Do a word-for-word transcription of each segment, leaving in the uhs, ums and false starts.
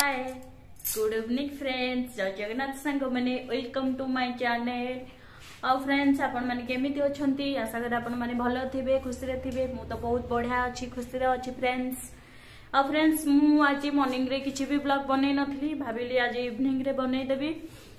Hi good evening friends जय जगन्नाथ सांग मैंने वेलकम टू माय चैनल। और फ्रेंड्स आपण माने केमिति अछंती आशा कर आपण माने भलो थिबे खुशी रे थिबे। मु तो बहुत बढ़िया अछि खुशी रे अछि फ्रेंड्स। और फ्रेंड्स मु आज मॉर्निंग रे किछि भी ब्लॉग बनै नथली भाबिली आज इवनिंग रे बनै देबी।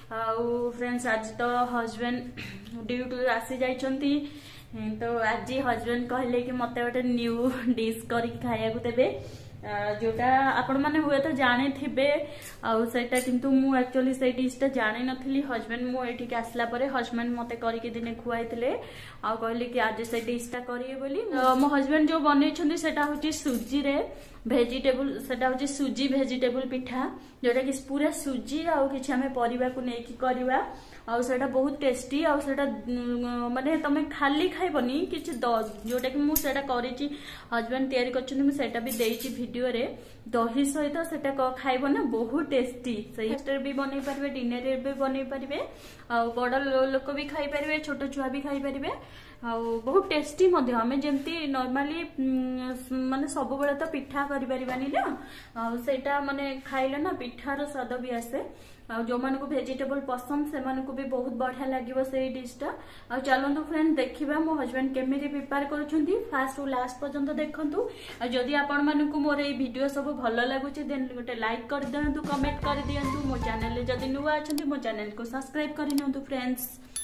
और फ्रेंड्स आज तो हस्बैंड ड्यूटी आसी जाइछंती तो आज हस्बैंड कहले कि मते गोटे न्यू डिश करी खाया को देबे जोटा आपण माने हुए तो जाने थिबे। आउ सेटा किंतु मु एक्चुअली से डिशटा जाने नथली। हस्बैंड मु एठी के आसला परे हस्बैंड मते करी के दिने खुआइतले आ कहले कि आज से डिशटा करिए बोली। मो हस्बैंड जो बनै छथि सेटा होची सुजी रे भेजिटेबल सेटा होची सुजी भेजिटेबल पिठा जोटा कि पूरा सुजी आ किछि हमें परिबा को नै कि करबा और सेटा बहुत टेस्टी और सेटा माने तमे खाली खाइबनी किछि जोटा कि मु सेटा करिछि हस्बैंड तयारी करछन मु सेटा भी देइछि वीडियो रे दही सहित सेटा खाइबो ना बहुत टेस्टी। सही स्टर भी बनै परबे डिनर रे भी बनै परबे और बड़ लोक भी खाइ परबे छोट छुआ भी खाइ परबे और बहुत टेस्टी मध्य हमें जमती नॉर्मली माने सब बेले तो पिठा करि परिबानी ना और सेटा माने खाइले ना पिठार स्वाद भी आसे और जो मानको वेजिटेबल पसंद से मानको भी बहुत बढ़िया लागिवो से डिशटा। और चलंतु फ्रेंड देखिबा मो हस्बैंड केमिति प्रिपेयर करछुंती फास्ट टू लास्ट पर्यंत देखंतु। और जदि आपण मानको मोर ए वीडियो सब भलो लागुची देन गोटे लाइक कर दियंतु कमेंट कर दियंतु। मो चैनल रे जदि नुवा अछंती मो चैनल को सब्सक्राइब करि नियंतु फ्रेंड्स।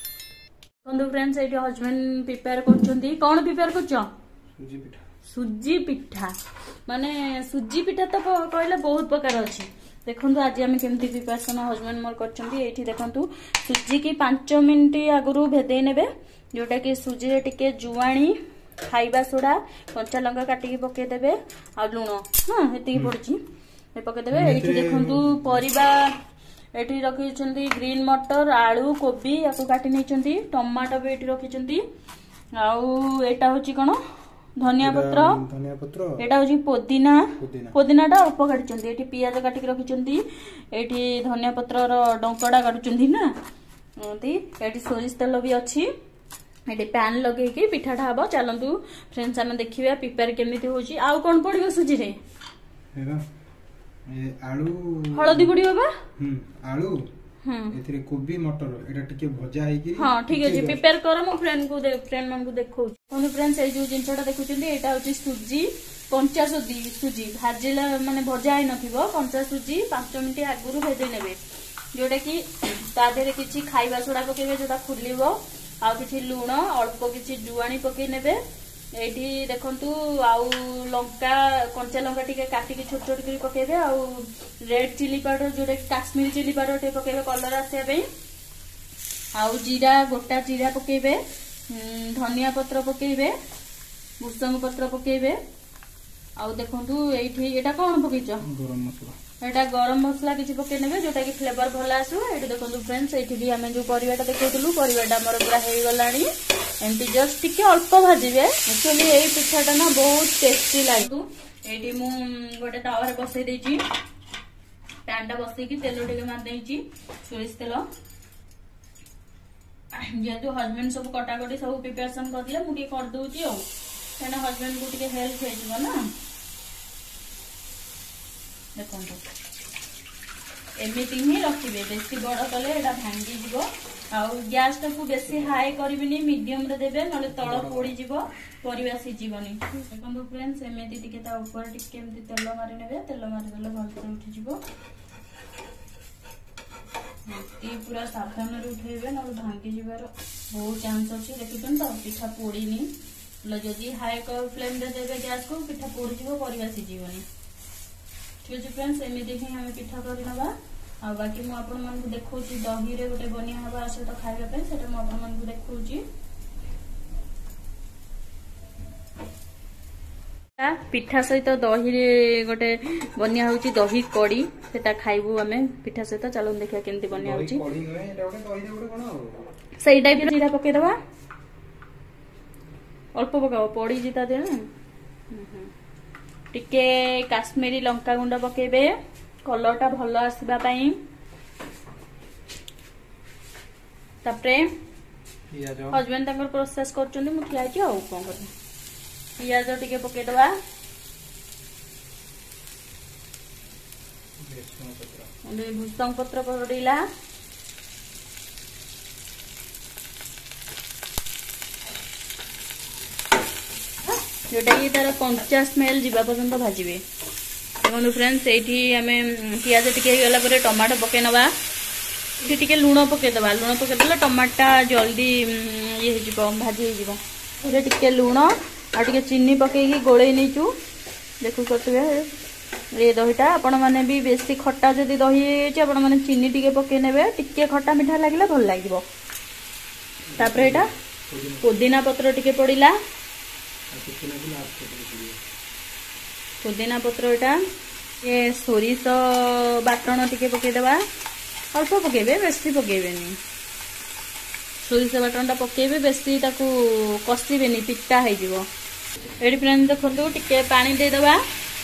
बंधु फ्रेंड्स एटी हस्बैंड प्रिपेयर करछुंती कोन प्रिपेयर करछो सुजी पिठा। सुजी पिठा माने सुजी पिठा तो कहले बहुत प्रकार अछि देखंतु आज आम केमती प्रिपरेशन हस्बैंड मोर करछंती। एठी देखंतु सुजी की पाँच मिनिट आगु भेदे नेबे जोटा कि सुजी रे टिके जुआणी खाइबा सोडा कंचा लंका काटिकी पके देबे आ लूण हां हेती पड़ची ए पके देबे। एठी देखंतु परिबा एठी रखि छंती ग्रीन मटर आलू कोबी याको काटी नै छंती टमाटो भी एठी रखि छंती आउ एटा होची कोन धनिया पत्र धनिया पत्र एटा होची पुदीना पुदीना टा अल्प काटी छंती। एठी पियाज काटी के रखि छंती एठी धनिया पत्र रो डंकड़ा काटु छंती ना एठी एठी सोरिष तेल भी अछि। एठी पैन लगे के पिठा ढा हबो। चलंतु फ्रेंड्स हम देखिबा प्रिपेयर केमिति होची। आउ कोन पड़ियो सुजी रे हेबा ए आलू हळदी पड़ियो बा हम आलू एथिरे कोबी मटर एटा टिके भजा है कि हां ठीक है जी प्रिपेयर कर मो फ्रेंड को फ्रेंड मन को देखौ कोन फ्रेंड्स ए जो जिंसटा देखुचंदी एटा होची सुजी कंचा सुजी सुजी भाजिला माने भजा है नथिबो कंचा सुजी पाँच मिनिट आगुरु भेदे नेबे जोटा कि ता देरे किछि खाइबा सोडा पकेबे जोटा खुलिबो आ किछि लूण अल्प किछि जुआणी पके नेबे। एठी देखंतु आउ लंका कंचा लंका टिके काटी के छोट छोट करी पकेबे आउ रेड चिली पाउडर जोरे काश्मीरी चिली पाउडर टे पकेबे कलर आसे बे आउ जीरा गोटा जीरा पकेबे धनिया पत्र पकेबे भुसंग पत्र पकेबे आउ देखंतु एठी एटा कोन पकेचो गरम मसला एटा गरम मसला किछि पके नेबे जोटा कि फ्लेवर भला आसु। एठी देखंतु फ्रेंड्स एठी भी हमें जो परिवाटा देखैतलु परिवाटा हमर पूरा हे गलानी एमती जस्ट टिके अल्प भाजिबे। एक्चुअली एई पिठाटा ना बहुत टेस्टी लागु। एठी मु गोटे तावा रे बसै देछि पैनटा बसै कि तेल टिके मार देछि सोरिष तेल जेतु हस्बैंड सब कटा कटी सब प्रिपरेशन करले मु टिके कर दोछि ओ सेना हस्बैंड को टिके हेल्प हे जबो ना। देखंतु एमिति ही रखिबे बेसी बड़ कले एटा भांगी जिवो आउ गैस टा को बेसी हाई करबिनी मीडियम रे देबे नले तळ पोडी जिवो परिबा सिजिबनी। देखंतु फ्रेंड्स एमिति टिके ता ऊपर टिके एमिति तेल मारि नेबे तेल मारि देले भल से उठी जिवो ती पूरा सावधान रे उठेबे नले भांगी जिवार बहुत चांस अछि। देखितन त पिठा पोडीनी ल जदी हाई कर फ्लेम रे देबे गैस को पिठा पोडी जिवो परिबा सिजिबनी। ठीक है फ्रेंड्स एमिति ही हमें पिठा करि नबा आ बाकी मु आपन मन को देखौची दही रे गोटे बनिया हबा आसे तो खाइबा पे सेटा मु आपन मन को देखौची पिठा सहित दही रे गोटे बनिया होची दही कड़ी सेटा खाइबू हमें पिठा सहित। चलो देखिया केमती बनिया होची कड़ी नय एटा गोटे दही रे गोटे कोन हो सही टाइप रे जीरा पके दबा अल्प पकाओ पड़ी जिता दे ना टिके काश्मीरी लंका गुंड पकेबे कलर टा भलो आसीबा पई तापरे पियाज हस्बैंड तंगर प्रोसेस करचोंदी मु खिया छी आ कोन कर पियाज टिके पके दबा भूसंग पत्र पड़ला जोटा कि तार कंचा स्मेल जीवा पर्यंत भाजबे। देखो फ्रेंड्स ये आम पियाज टिके गला टमाटो पकई नवा ये टिके लुण पकईदबा लुण पकईदे टमाटा जल्दी ये भाजी हो टिके लुण आगे चीनी पकईकी गोले नहीं देखु कटे ये दहीटा आपण मैंने भी बेसी खट्टा जदि दही आपण मैंने चीनी टिके पकई ने टिके खट्टा मिठा लगे भल लगे। तापर एटा पुदीना पत्र टिके पड़ला पुदीना पत्र एटा ये सोरिष बाटण टिके पकईदबा अल्प पकेबे बेसी पकेबेनी सोरिष बाटणटा पकेबे बेसी ताकू कषिबेनी पिटा हो जिवो। एडी फ्रेंड्स देखंतु टिके पानी दे दबा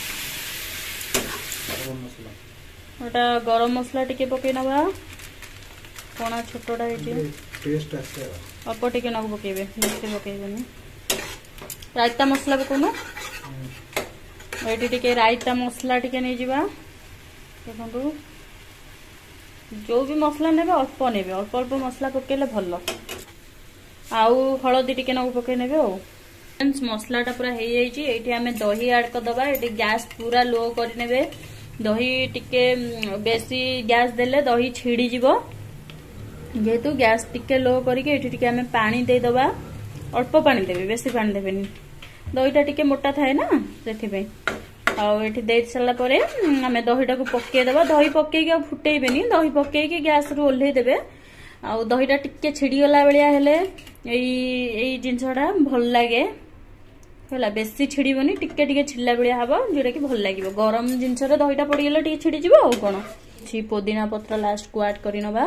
एटा गरम मसला टिके पकई नबा कोना छोटोटा हेटी टेस्ट आसे अल्प टिके न पकेबे बेसी पकेबेनी। रायता मसला पकोनो एटी टिके रायता मसला टिके नै जिबा देखंतु जो भी मसला नेबे अल्प नेबे अल्प अल्प मसला पकेले भल आउ हळदी टिके न पकई नेबे ओ फ्रेंड्स मसलाटा पूरा हो जाइए आम दही ऐड करदबा ये गैस पूरा लो कर नेबे दही टिके बेसी गैस देले दही छिड़ी जीवो जेहेतु गैस टिके लो करके टिके आम पानी दे दबा अल्प पानी देबे बेसी पानी देबेनी दहीटा टिके मोटा थाए ना से आठी दे सारा पर आम दहीटा को पकईदबा दही पकईकी फुटेबेनी दही पकईकी गैस रु ओल्हे देबे आ दहीटा टिके छिड़ीगला बेलिया हेले यही जिनसटा भल लगे है बेसी छिड़बनी टिके टिके छिड़ला बेलिया हम जोटा कि भल लगे गरम जिनस दहीटा पड़गले टिके छिड़ीज आ कौन पुदीना पत्र लास्ट को ऐड करनबा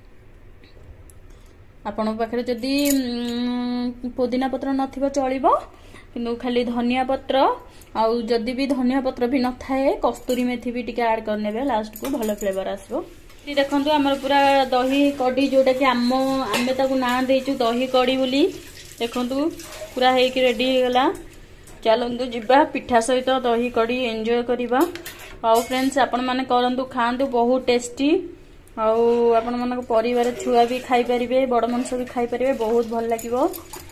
आपण पाखे जदि पुदीना पत्र नथिबो चलिबो किंतु खाली धनिया पत्र आउ जदि भी धनिया पत्र भी न थाए कस्तूरी मेथी भी टिके ऐड करनेबे लास्ट को भल फ्लेवर आसबो। देखंतु हमर पूरा दही कड़ी जोटा कि आम आमे ताकू ना देचु दही कड़ी बोली देखंतु पूरा हे कि रेडी हो गला। चलंतु जिबा पिठा सहित दही कड़ी एंजॉय करिबा। आउ फ्रेंड्स आपण माने करंतु खांतु बहुत टेस्टी आउ आपण मानक परिवार छुआ भी खाई परिबे बड़ मनस भी खाई परिबे बहुत भल लागिवो।